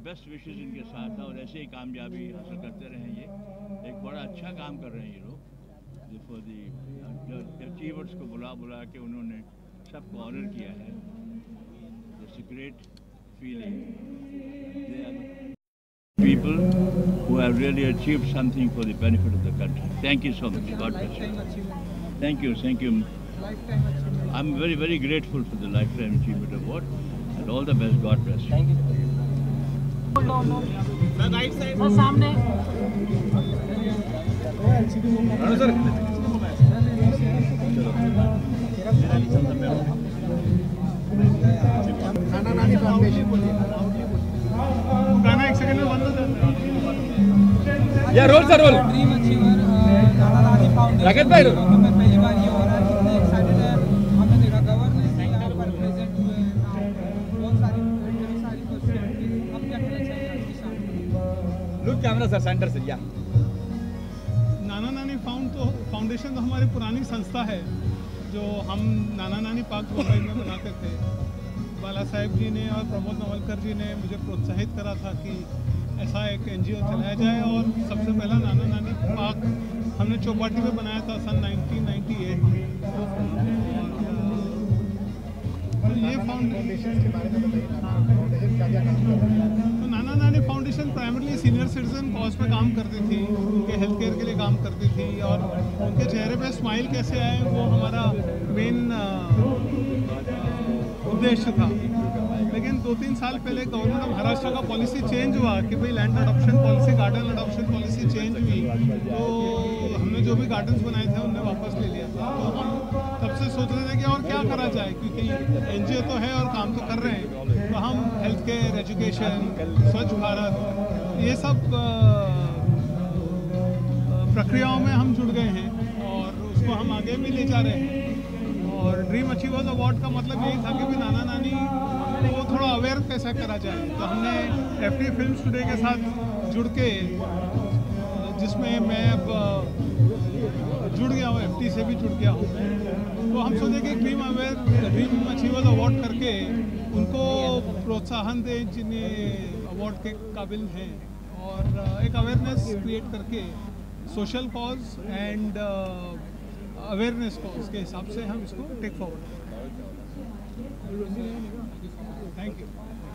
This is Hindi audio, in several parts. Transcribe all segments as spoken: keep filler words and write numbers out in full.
बेस्ट विशेस इनके साथ हैं और ऐसे ही कामयाबी हासिल करते रहें। ये एक बड़ा अच्छा काम कर रहे हैं ये लोग, फॉर दी अचीवर्स को बुला बुला के उन्होंने सबको ऑनर किया है। It's a great feeling. They are people who have really achieved something for the benefit of the country. Thank you so much. God bless you. Thank you, thank you. I'm very, very grateful for the Lifetime Achievement Award and all the best. God bless you. Thank you. Right side. Sir, सामने. सर नाना नानी फाउंडेशन गाना एक सेकंड में बंद हो जाता है। या रोल सर रोल dream achiever Nana Nani foundation रगत भाई रोल में पहली बार ये हो रहा है। कितने एक्साइटेड है। हमने देखा गवर्नेंस यहाँ पर प्रेजेंट हुए, बहुत सारी सारी पर्सनालिटीज। हम क्या कहना चाहिए आज की शाम में? लुक कैमरा सर सेंटर से। या नाना नानी फाउंड तो फाउंडेशन तो हमारी पुरानी संस्था है जो हम नाना नानी पार्क मुंबई में बनाते थे। बाला साहेब जी ने और प्रमोद नवलकर जी ने मुझे प्रोत्साहित करा था कि ऐसा एक एनजीओ चलाया जाए और सबसे पहला नाना नानी पार्क हमने चौपाटी में बनाया था सन नाइनटीन नाइंटी एट में। तो ये फाउंडेशन के बारे में बताइए, फाउंडेशन क्या क्या काम करती है? तो Nana Nani foundation primarily senior citizen cause पे काम करती थी, उनके हेल्थ केयर के लिए काम करती थी और उनके चेहरे पे स्माइल कैसे आए वो हमारा मेन उद्देश्य था। लेकिन दो तीन साल पहले गवर्नमेंट ऑफ महाराष्ट्र का पॉलिसी चेंज हुआ कि भाई land adoption policy, garden adoption policy change हुई, तो हमने जो भी गार्डन्स बनाए थे उन्हें वापस ले लिया था। तो हम तब से सोच रहे थे कि और क्या करा जाए, क्योंकि एनजीओ तो है और काम तो कर रहे हैं। तो हम हेल्थ केयर, एजुकेशन, स्वच्छ भारत, ये सब प्रक्रियाओं में हम जुड़ गए हैं और उसको हम आगे भी ले जा रहे हैं। और ड्रीम अचीवर्स अवार्ड का मतलब यही था कि भी नाना नानी को थोड़ा अवेयर कैसे करा जाए। तो हमने एफटी फिल्म्स टुडे के साथ जुड़ के, जिसमें मैं अब जुड़ गया हूँ, एफटी से भी जुड़ गया हूँ, तो हम सोचे कि dream aware dream achievers award करके उनको प्रोत्साहन दें जिन्हें अवार्ड के काबिल हैं और एक अवेयरनेस क्रिएट करके सोशल कॉज एंड अवेयरनेस को उसके हिसाब से हम इसको टेक फॉरवर्ड। Thank you.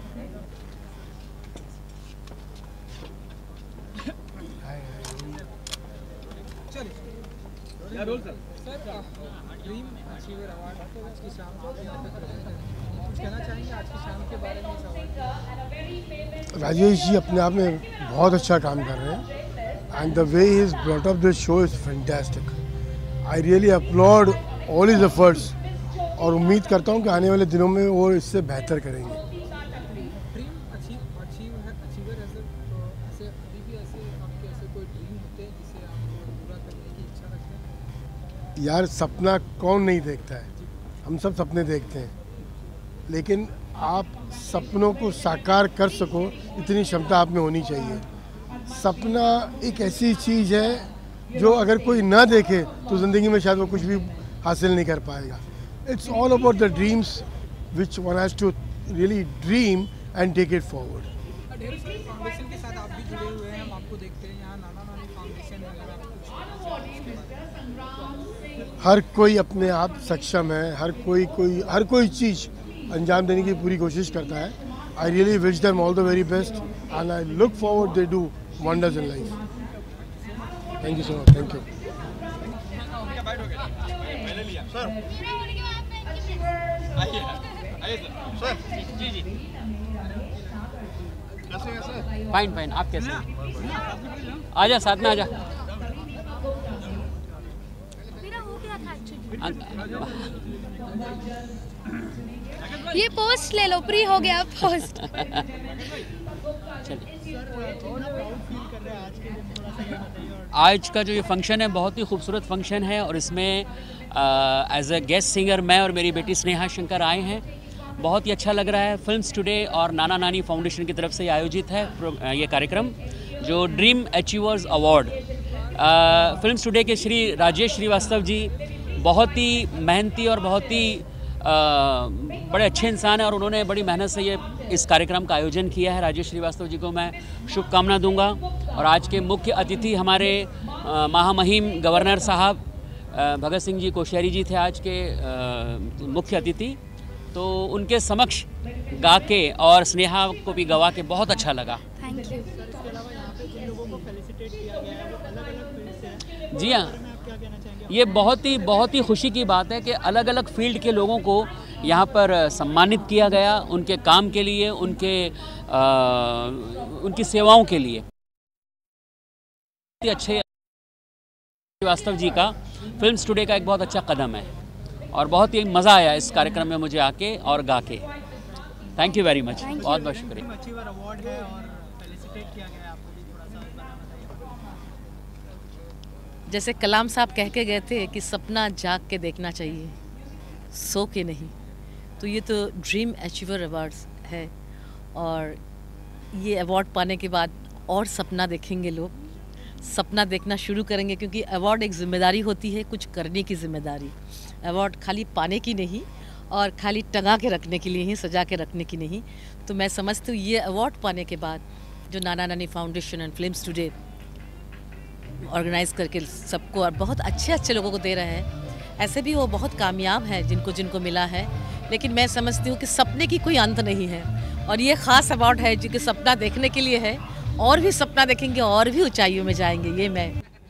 या रोल sir. Sir dream achiever award आज की शाम को यहाँ पे प्रेजेंट है, कुछ कहना चाहेंगे आज की शाम के बारे में? इस अवार्ड राजेश जी अपने आप में बहुत अच्छा काम कर रहे हैं and the way he is brought up this show is fantastic. I really applaud all his efforts और उम्मीद करता हूँ कि आने वाले दिनों में वो इससे बेहतर करेंगे। यार सपना कौन नहीं देखता है, हम सब सपने देखते हैं, लेकिन आप सपनों को साकार कर सको इतनी क्षमता आप में होनी चाहिए। सपना एक ऐसी चीज़ है जो अगर कोई ना देखे तो ज़िंदगी में शायद वो कुछ भी हासिल नहीं कर पाएगा। It's all about the dreams which one has to really dream and take it forward. Foundation के साथ आप भी जुड़े हुए हैं, हम आपको देखते हैं यहाँ नाना नानी फाउंडेशन में। हर कोई अपने आप सक्षम है, हर कोई कोई हर कोई चीज़ अंजाम देने की पूरी कोशिश करता है। I really wish them all the very best and I look forward they do wonders in life. Thank you so much. Thank you sir. Sir ji ji कैसे हैं सर? फाइन फाइन, आप कैसे हैं? आजा साथ में आजा। ये पोस्ट ले लो, प्री हो गया पोस्ट। आज का जो ये फंक्शन है बहुत ही खूबसूरत फंक्शन है और इसमें एज अ गेस्ट सिंगर मैं और मेरी बेटी स्नेहा शंकर आए हैं। बहुत ही अच्छा लग रहा है। फिल्म्स टुडे और नाना नानी फाउंडेशन की तरफ से आयोजित है ये कार्यक्रम जो dream achievers award. Films today के श्री राजेश श्रीवास्तव जी बहुत ही मेहनती और बहुत ही आ, बड़े अच्छे इंसान हैं और उन्होंने बड़ी मेहनत से ये इस कार्यक्रम का आयोजन किया है। राजेश श्रीवास्तव जी को मैं शुभकामना दूंगा और आज के मुख्य अतिथि हमारे महामहिम गवर्नर साहब भगत सिंह जी कोश्यारी जी थे आज के मुख्य अतिथि। तो उनके समक्ष गा के और स्नेहा को भी गवा के बहुत अच्छा लगा। Thank you. जी हाँ, ये बहुत ही बहुत ही खुशी की बात है कि अलग अलग फील्ड के लोगों को यहाँ पर सम्मानित किया गया उनके काम के लिए, उनके आ, उनकी सेवाओं के लिए। अच्छे श्रीवास्तव जी का फिल्म्स टुडे का एक बहुत अच्छा कदम है और बहुत ही मज़ा आया इस कार्यक्रम में मुझे आके और गा के। थैंक यू वेरी मच, बहुत बहुत शुक्रिया। अचीवर अवार्ड है और फेलिसिटेट किया गया है आपको भी, थोड़ा सा बताइए। जैसे कलाम साहब कह के गए थे कि सपना जाग के देखना चाहिए, सो के नहीं। तो ये तो ड्रीम अचीवर अवार्ड्स है और ये अवार्ड पाने के बाद और सपना देखेंगे लोग, सपना देखना शुरू करेंगे, क्योंकि अवार्ड एक ज़िम्मेदारी होती है, कुछ करने की ज़िम्मेदारी। अवार्ड खाली पाने की नहीं और खाली टंगा के रखने के लिए ही, सजा के रखने की नहीं। तो मैं समझती हूँ ये अवार्ड पाने के बाद जो Nana Nani foundation and films today organise करके सबको और बहुत अच्छे अच्छे लोगों को दे रहे हैं, ऐसे भी वो बहुत कामयाब हैं जिनको जिनको मिला है। लेकिन मैं समझती हूँ कि सपने की कोई अंत नहीं है और ये ख़ास अवार्ड है जो कि सपना देखने के लिए है, और भी सपना देखेंगे और भी ऊंचाइयों में जाएंगे। ये मैं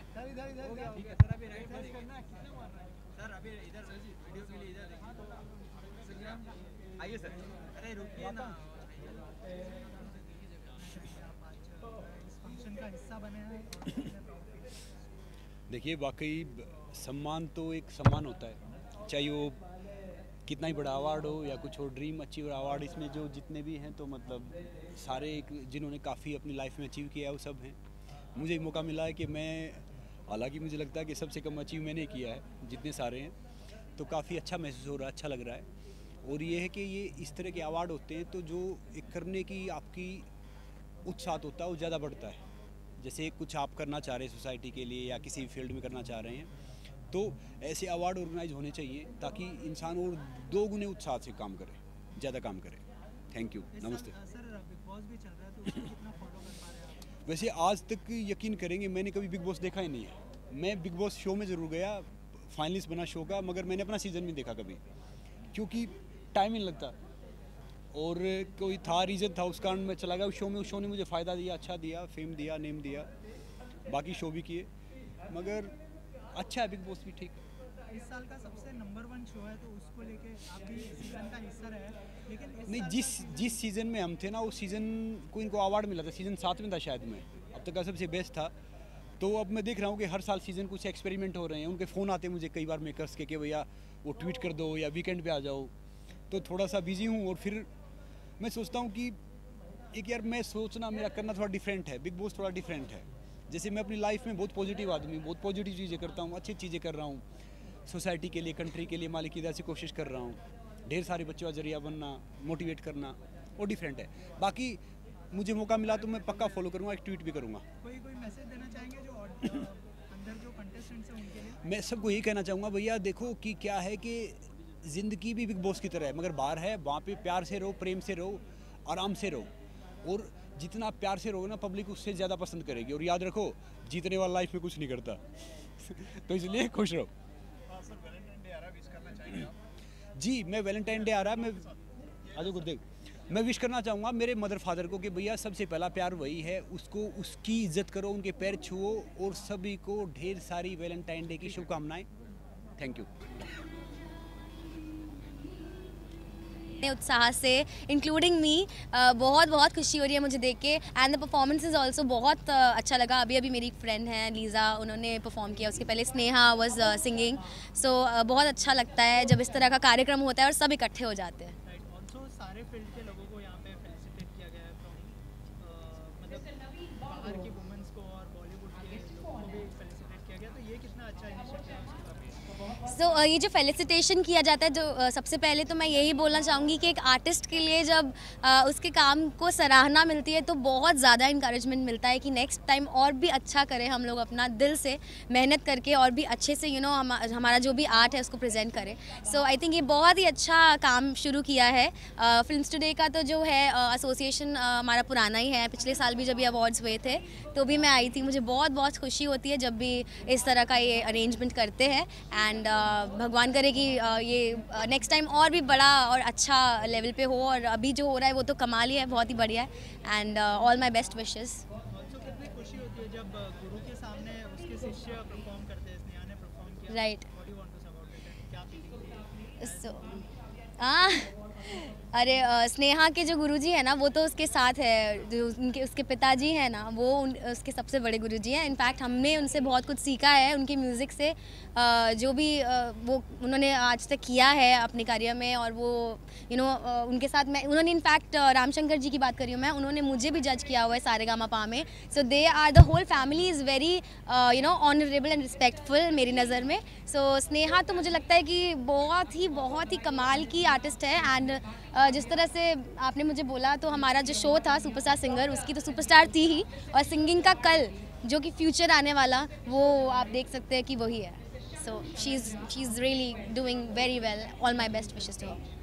देखिए, वाकई सम्मान तो एक सम्मान होता है, चाहे वो कितना ही बड़ा अवार्ड हो या कुछ हो। ड्रीम अचीवर अवार्ड इसमें जो जितने भी हैं तो मतलब सारे एक जिन्होंने काफ़ी अपनी लाइफ में अचीव किया है वो सब हैं। मुझे एक मौका मिला है कि मैं, हालांकि मुझे लगता है कि सबसे कम अचीव मैंने किया है जितने सारे हैं, तो काफ़ी अच्छा महसूस हो रहा है, अच्छा लग रहा है। और ये है कि ये इस तरह के अवार्ड होते हैं तो जो एक करने की आपकी उत्साह होता है वो ज़्यादा बढ़ता है। जैसे कुछ आप करना चाह रहे हैं सोसाइटी के लिए या किसी फील्ड में करना चाह रहे हैं, तो ऐसे अवार्ड ऑर्गेनाइज होने चाहिए ताकि इंसान और दो गुने उत्साह से काम करे, ज़्यादा काम करे। थैंक यू, नमस्ते। वैसे आज तक यकीन करेंगे मैंने कभी बिग बॉस देखा ही नहीं है। मैं बिग बॉस शो में ज़रूर गया, फाइनलिस्ट बना शो का, मगर मैंने अपना सीज़न नहीं देखा कभी, क्योंकि टाइम ही नहीं लगता और कोई था रीज़न था, उस कारण मैं चला गया उस शो में। उस शो ने मुझे फ़ायदा दिया, अच्छा दिया, फेम दिया, नेम दिया, बाकी शो भी किए, मगर अच्छा है बिग बॉस भी ठीक। इस साल का सबसे नंबर वन शो है तो उसको लेके आप भी सीजन का हिस्सा रहे, लेकिन नहीं, जिस जिस सीज़न में हम थे ना उस सीज़न को इनको अवार्ड मिला था, सीज़न सात में था शायद मैं, अब तक का सबसे बेस्ट था। तो अब मैं देख रहा हूँ कि हर साल सीज़न कुछ एक्सपेरिमेंट हो रहे हैं। उनके फ़ोन आते हैं मुझे कई बार मेकर्स के कि भैया वो ट्वीट कर दो या वीकेंड पे आ जाओ, तो थोड़ा सा बिजी हूँ। और फिर मैं सोचता हूँ कि एक यार मैं सोचना मेरा करना थोड़ा डिफरेंट है, बिग बॉस थोड़ा डिफरेंट है। जैसे मैं अपनी लाइफ में बहुत पॉजिटिव आदमी, बहुत पॉजिटिव चीज़ें करता हूँ, अच्छी चीज़ें कर रहा हूँ, सोसाइटी के लिए, कंट्री के लिए मालिक की तरह से कोशिश कर रहा हूँ, ढेर सारे बच्चों का जरिया बनना, मोटिवेट करना, वो डिफरेंट है। बाकी मुझे मौका मिला तो मैं पक्का फॉलो करूँगा, एक ट्वीट भी करूँगा। कोई कोई मैसेज देना चाहेंगे जो अंदर जो कंटेस्टेंट्स हैं उनके लिए? मैं सबको यही कहना चाहूँगा, भैया देखो कि क्या है कि ज़िंदगी भी बिग बॉस की तरह है, मगर बाहर है, वहाँ पे प्यार से रहो, प्रेम से रहो, आराम से रहो, और जितना आप प्यार से रहोगे ना पब्लिक उससे ज़्यादा पसंद करेगी। और याद रखो, जीतने वाला लाइफ में कुछ नहीं करता तो इसलिए खुश रहो। जी, मैं वैलेंटाइन डे आ रहा है, मैं आज गुरुदेव मैं विश करना चाहूँगा मेरे मदर फादर को कि भैया सबसे पहला प्यार वही है, उसको उसकी इज्जत करो, उनके पैर छुओ, और सभी को ढेर सारी वैलेंटाइन डे की शुभकामनाएं। Thank you. उत्साह से इंक्लूडिंग मी बहुत बहुत खुशी हो रही है मुझे देख के, and the performance is also बहुत uh, अच्छा लगा। अभी अभी मेरी एक फ्रेंड है लीज़ा, उन्होंने परफॉर्म किया, उसके पहले स्नेहा वाज सिंगिंग, सो बहुत अच्छा लगता है जब इस तरह का कार्यक्रम होता है और सब इकट्ठे हो जाते हैं। ऑल्सो सारे फील्ड के लोगों को यहाँ पे फेलिसिटेट किया गया है, फ्रॉम मतलब बाहर की वुमेन्स को और बॉलीवुड के लोगों को भी फेलिसिटेट किया गया, तो ये कितना अच्छा इनिशिएटिव है उसके बारे में। सो so, uh, ये जो फेलिसिटेशन किया जाता है, जो uh, सबसे पहले तो मैं यही बोलना चाहूँगी कि एक आर्टिस्ट के लिए जब uh, उसके काम को सराहना मिलती है तो बहुत ज़्यादा इंकरेजमेंट मिलता है कि नेक्स्ट टाइम और भी अच्छा करें, हम लोग अपना दिल से मेहनत करके और भी अच्छे से यू नो हम, हमारा जो भी आर्ट है उसको प्रेजेंट करें। सो आई थिंक ये बहुत ही अच्छा काम शुरू किया है। फिल्म्स टुडे का तो जो है एसोसिएशन uh, uh, हमारा पुराना ही है, पिछले साल भी जब ये अवार्ड्स हुए थे तो भी मैं आई थी। मुझे बहुत बहुत खुशी होती है जब भी इस तरह का ये अरेंजमेंट करते हैं एंड भगवान करे कि ये नेक्स्ट टाइम और भी बड़ा और अच्छा लेवल पे हो, और अभी जो हो रहा है वो तो कमाल ही है, बहुत ही बढ़िया है and all my best wishes. कितनी खुशी होती है जब गुरु के सामने उसके शिष्य परफॉर्म करते हैं, स्नेहा ने परफॉर्म किया। Right. What do you want to say about it, क्या फीलिंग थी? सो हाँ, अरे स्नेहा के जो गुरुजी है ना वो तो उसके साथ है, जो उनके उसके पिताजी हैं ना वो उन, उसके सबसे बड़े गुरुजी हैं। इनफैक्ट हमने उनसे बहुत कुछ सीखा है, उनके म्यूज़िक से जो भी वो उन्होंने आज तक किया है अपने करियर में, और वो यू नो उनके साथ मैं उन्होंने इनफैक्ट रामशंकर जी की बात कर रही हूँ मैं, उन्होंने मुझे भी जज किया हुआ है सारेगामापा में। So they are the whole family is very you know honourable and respectful मेरी नज़र में। सो so, स्नेहा तो मुझे लगता है कि बहुत ही बहुत ही कमाल की आर्टिस्ट है एंड uh, जिस तरह से आपने मुझे बोला तो हमारा जो शो था सुपरस्टार सिंगर, उसकी तो सुपरस्टार थी ही, और सिंगिंग का कल जो कि फ्यूचर आने वाला वो आप देख सकते हैं कि वही है। So she is she is really doing very well, all my best wishes to her.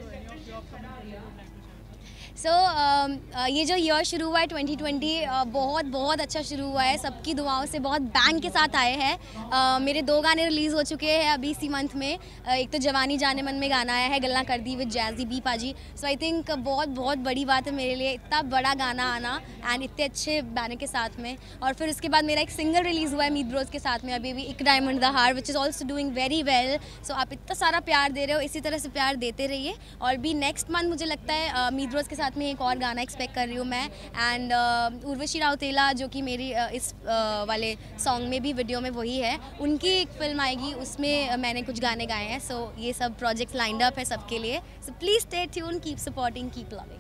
So so, uh, ये जो ईयर शुरू हुआ है ट्वेंटी ट्वेंटी uh, बहुत बहुत अच्छा शुरू हुआ है, सबकी दुआओं से बहुत बैंग के साथ आए हैं। uh, मेरे दो गाने रिलीज़ हो चुके हैं अभी इसी मंथ में। uh, एक तो जवानी जाने मन में गाना आया है, गल्ला कर दी विद जैज़ी बी पाजी। सो आई थिंक बहुत बहुत बड़ी बात है मेरे लिए इतना बड़ा गाना आना एंड इतने अच्छे गाने के साथ में। और फिर उसके बाद मेरा एक सिंगल रिलीज़ हुआ है मीत ब्रोज के साथ में अभी भी, एक डायमंड द हार, which is also doing very well. So आप इतना सारा प्यार दे रहे हो, इसी तरह से प्यार देते रहिए। और भी नेक्स्ट मंथ मुझे लगता है मीत ब्रोज के साथ में एक और गाना एक्सपेक्ट कर रही हूँ मैं, एंड uh, उर्वशी राउतेला जो कि मेरी uh, इस uh, वाले सॉन्ग में भी वीडियो में वही है, उनकी एक फिल्म आएगी, उसमें uh, मैंने कुछ गाने गाए हैं। सो so, ये सब प्रोजेक्ट्स लाइंड अप है सबके लिए। So please stay tune, keep supporting, keep loving.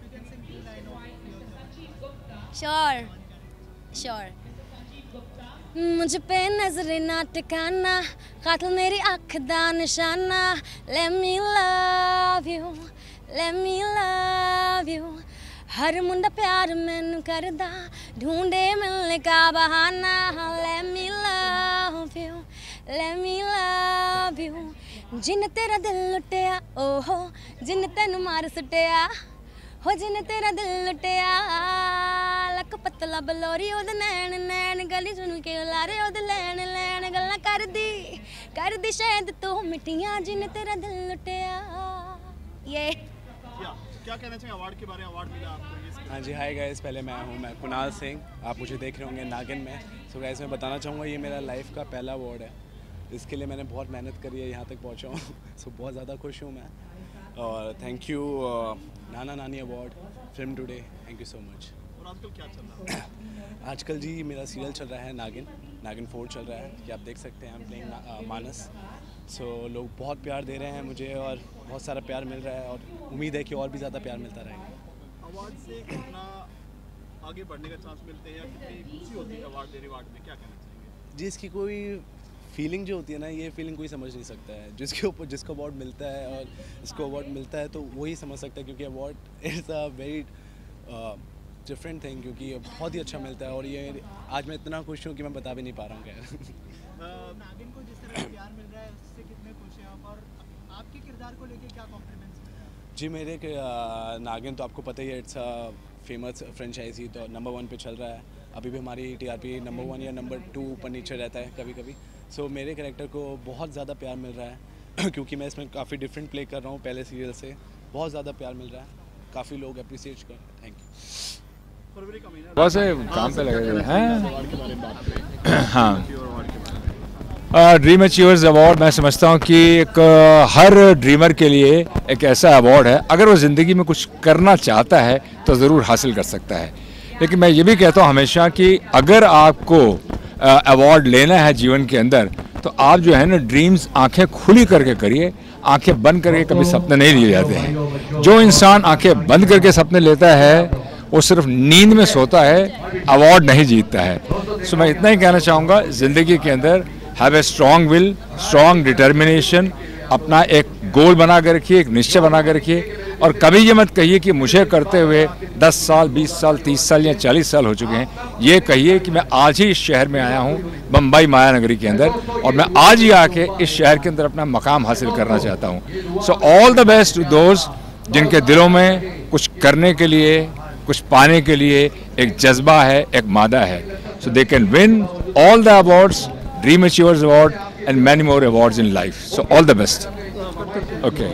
Sure sure. मुझ पे नजर ना टिकाना, कातिल मेरी आँख दा निशाना, let me love you, let me love you। हर मुंडा प्यार मैनू करदा, ढूंढे मिलने का बहाना, let me love you, let me love you। जिन तेरा दिल लुटिया ओहो, जिन तेनू मार सुटिया हो, जिन तेरा दिल लुटिया, लक पतला बलोरी ओदे नैन नैन, गली सुन के लारे ओदे लैन लैन, गल्ला कर दी कर दी शायद तू मिठियां, जिन तेरा दिल लुटिया। ये क्या कहना चाहिए अवार्ड के बारे में? अवार्ड मिला आपको। हाँ जी, हाय गाइस, पहले मैं हूँ मैं कुणाल सिंह, आप मुझे देख रहे होंगे नागिन में। सो गाइस मैं बताना चाहूँगा ये मेरा लाइफ का पहला अवार्ड है, इसके लिए मैंने बहुत मेहनत करी है, यहाँ तक पहुँचा हूँ। सो बहुत ज़्यादा खुश हूँ मैं, और thank you Nana Nani award, film today, thank you so much. और आजकल क्या चल रहा है? आजकल जी मेरा सीरियल चल रहा है नागिन, नागिन फोर चल रहा है, कि आप देख सकते हैं, I am playing Manas. So so, लोग बहुत प्यार दे रहे हैं मुझे और बहुत सारा प्यार मिल रहा है, और उम्मीद है कि और भी ज़्यादा प्यार मिलता रहेगा। अवार्ड से कितना आगे बढ़ने का चांस मिलते हैं या कितनी खुशी होती है अवार्ड देने वार्ड में, क्या कहना चाहिए? जी, इसकी कोई फीलिंग जो होती है ना, ये फीलिंग कोई समझ नहीं सकता है। जिसके ऊपर जिसको अवार्ड मिलता है और इसको अवार्ड मिलता है तो वही समझ सकता है, क्योंकि award is a very different thing, क्योंकि बहुत ही अच्छा मिलता है। और ये आज मैं इतना खुश हूँ कि मैं बता भी नहीं पा रहा हूँ क्या। नागिन को जिस तरह प्यार मिल रहा है उससे कितने खुश हैं आप, और आपके किरदार को लेके क्या कॉम्प्लीमेंट्स मिल रहा है? जी, मेरे नागिन तो आपको पता ही है, इट्स अ फेमस फ्रेंचाइजी, तो नंबर वन पे चल रहा है अभी भी। हमारी टीआरपी नंबर वन या नंबर टू ऊपर नीचे रहता है कभी कभी। सो so, मेरे कैरेक्टर को बहुत ज़्यादा प्यार मिल रहा है क्योंकि मैं इसमें काफ़ी डिफरेंट प्ले कर रहा हूँ पहले सीरियल से, बहुत ज़्यादा प्यार मिल रहा है, काफ़ी लोग अप्रिसिएट कर रहे हैं। Thank you. बहुत से काम पे लगे हुए हैं। हाँ, ड्रीम अचीवर्स अवार्ड मैं समझता हूँ कि एक हर ड्रीमर के लिए एक ऐसा अवार्ड है, अगर वो ज़िंदगी में कुछ करना चाहता है तो ज़रूर हासिल कर सकता है। लेकिन मैं ये भी कहता हूँ हमेशा कि अगर आपको अवार्ड लेना है जीवन के अंदर, तो आप जो है ना ड्रीम्स आंखें खुली करके करिए, आंखें बंद करके कभी सपने नहीं लिए जाते हैं। जो इंसान आंखें बंद करके सपने लेता है वो सिर्फ नींद में सोता है, अवार्ड नहीं जीतता है। सो मैं इतना ही कहना चाहूँगा, ज़िंदगी के अंदर have a strong will, strong determination, अपना एक गोल बना कर रखिए, एक निश्चय बना कर रखिए और कभी ये मत कहिए कि मुझे करते हुए दस साल, बीस साल, तीस साल या चालीस साल हो चुके हैं। ये कहिए कि मैं आज ही इस शहर में आया हूँ, बम्बई माया नगरी के अंदर, और मैं आज ही आके इस शहर के अंदर अपना मकाम हासिल करना चाहता हूँ। So all the best to those जिनके दिलों में कुछ करने के लिए, कुछ पाने के लिए एक जज्बा है, एक मादा है। So they can win all the awards, dream achievers award and many more awards in life. So all the best. Okay,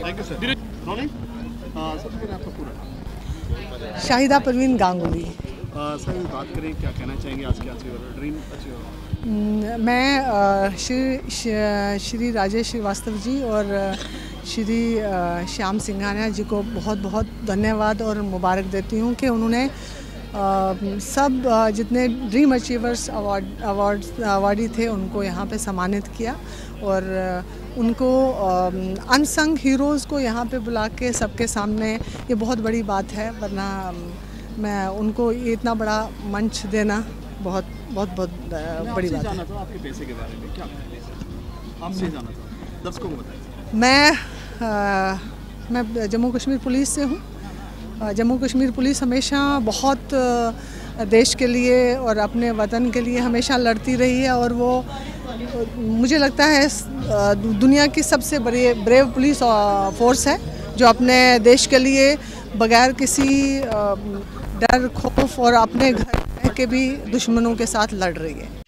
Shahida Parveen Ganguly. Sir बात करें, क्या कहना चाहेंगे आज के अचीवर, ड्रीम अचीवर? मैं अ, श्री श्री राजेश श्रीवास्तव जी और श्री अ, श्याम सिंघानिया जी को बहुत बहुत धन्यवाद और मुबारक देती हूँ कि उन्होंने अ, सब अ, जितने dream achievers award award awardee थे उनको यहाँ पे सम्मानित किया और अ, उनको अनसंग हीरोज़ को यहाँ पे बुला के सबके सामने, ये बहुत बड़ी बात है, वरना मैं उनको ये इतना बड़ा मंच देना बहुत बहुत बहुत अ, बड़ी बात है। आपके पैसे के बारे में क्या आपसे जाना था, दर्शकों को बताइए। मैं आ, मैं जम्मू कश्मीर पुलिस से हूँ। जम्मू कश्मीर पुलिस हमेशा बहुत देश के लिए और अपने वतन के लिए हमेशा लड़ती रही है और वो मुझे लगता है दुनिया की सबसे बड़ी ब्रेव पुलिस फोर्स है जो अपने देश के लिए बगैर किसी डर, खौफ और अपने घर के भी दुश्मनों के साथ लड़ रही है।